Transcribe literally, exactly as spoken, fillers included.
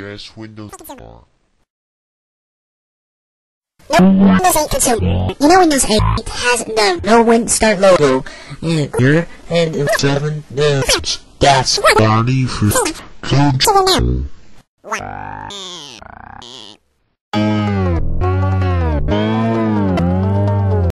address Windows four. Windows eight consumer. You know Windows eight has the no Win Start logo in here, and it's seven. That's that's Body for control.